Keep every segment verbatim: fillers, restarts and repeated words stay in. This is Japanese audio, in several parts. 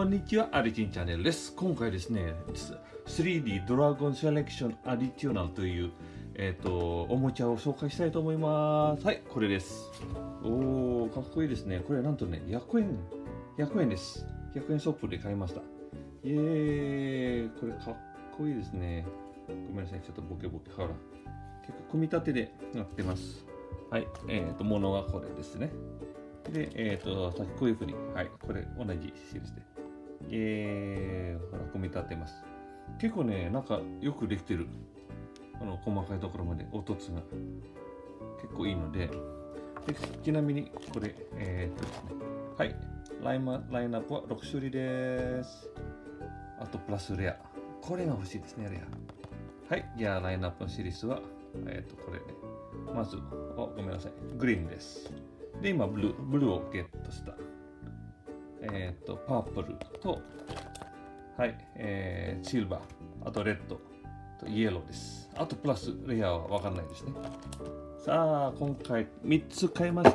こんにちは、アリチンチャンネルです。今回ですね、スリーディー ドラゴンセレクションアディティオナルという、えー、とおもちゃを紹介したいと思います。はい、これです。おー、かっこいいですね。これなんとね、ひゃくえん、ひゃくえんです。ひゃくえんショップで買いました。イエーイ、これかっこいいですね。ごめんなさい、ちょっとボケボケ。ほら、結構組み立てでなってます。はい、えっ、ー、と、ものはこれですね。で、えっ、ー、と、さっきこういうふうに、はい、これ同じ印で。えー、ほら、組み立てます。結構ね、なんかよくできてる。あの、細かいところまで、音つが結構いいので。でちなみに、これ、えっ、ー、とですね。はい、ライマラインナップはろく種類です。あと、プラスレア。これが欲しいですね、レア。はい、じゃあ、ラインナップのシリーズは、えっ、ー、と、これね。まず、お、ごめんなさい。グリーンです。で、今、ブルー、ブルーをゲットした。えっ、ー、と、パープルと、はい、えー、シルバー、あとレッド、とイエローです。あとプラスレアはわかんないですね。さあ、今回みっつ買いました。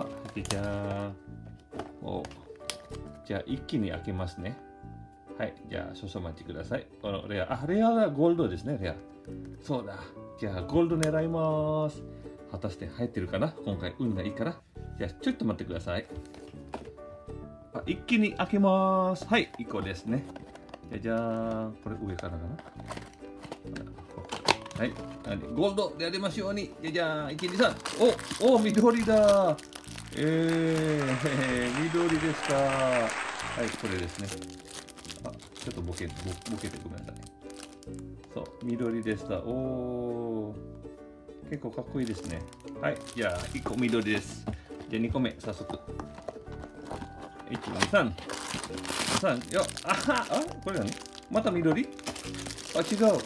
じゃじゃーん。お、じゃあ一気に開けますね。はい、じゃあ少々お待ちください。このレア、あ、レアはゴールドですね、レア。そうだ。じゃあゴールド狙います。果たして入ってるかな？今回運がいいから。じゃあちょっと待ってください。あ、一気に開けます。はい、いっこですね。じゃじゃーん。これ上からかな。はい、ゴールドでありますように。じゃじゃーん。いち、に、さん。お、お、緑だ。えー、緑ですか。はい、これですね。あ、ちょっとボケ、ボボケてごめんなさい。そう、緑でした。おー、結構かっこいいですね。はい、じゃあいっこ緑です。じゃあにこめ、早速。いち、に、さん。さん、よ、あは、あ、これ何？また緑？あ、違う。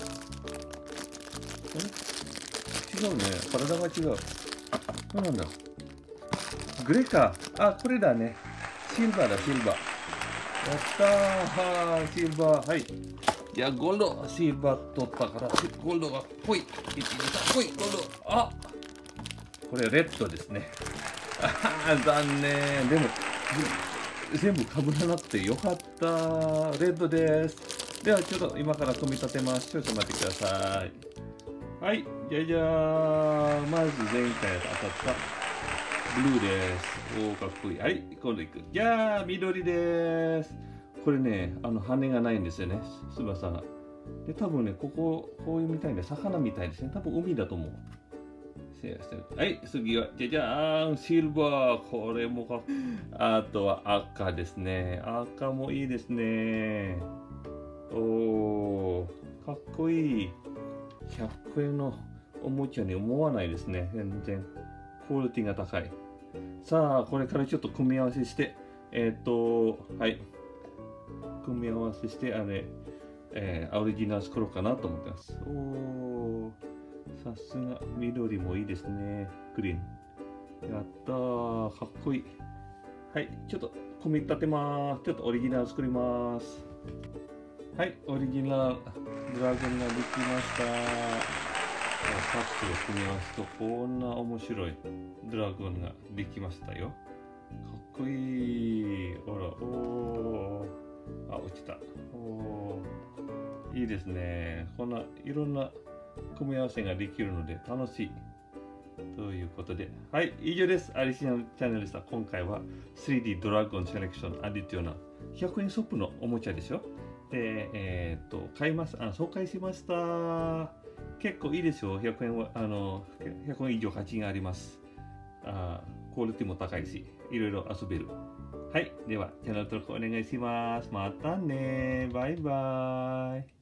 違うね。体が違う。そうなんだ。グレーか。あ、これだね。シルバーだ、シルバー。やったー。はー、シルバー。はい。いや、ゴールド、シルバー取ったから、ゴールドが濃い。いち、に、さん、濃い、ゴールド。あ、これレッドですね。あー、残念。でも、全部かぶらなくてよかった。レッドです。では、ちょっと今から組み立てます。ちょっと待ってください。はい、じゃじゃーん。まず前回当たったブルーです。おー、かっこいい。はい、今度いく。じゃあ、緑です。これね、あの羽がないんですよね、翼が。で、多分ね、ここ、こういうみたいな魚みたいですね。多分海だと思う。はい、次は、じゃじゃーん、シルバー。これもかっこいい。あとは赤ですね。赤もいいですね。おー、かっこいい。ひゃくえんのおもちゃに思わないですね。全然。クオリティが高い。さあ、これからちょっと組み合わせして、えっと、はい。組み合わせして、あれ、えー、オリジナル作ろうかなと思ってます。おー、さすが、緑もいいですね。グリーン。やったー、かっこいい。はい、ちょっと組み立てます。ちょっとオリジナル作ります。はい、オリジナルドラゴンができました。パックを組み合わせるとこんな面白いドラゴンができましたよ。かっこいい。ほら、おー。あ、落ちた。おー。いいですね。こんないろんな組み合わせができるので楽しい。ということで、はい、以上です。アリシアンチャンネルでした。今回は スリーディー ドラゴンセレクションアディティオナルひゃくえんショップのおもちゃでしょ。で、えっ、ー、と、買います。あ、紹介しました。結構いいですよ。ひゃくえんは、あの、ひゃくえん以上価値があります。あ、クオリティも高いし、いろいろ遊べる。はい。では、チャンネル登録お願いします。またね。バイバイ。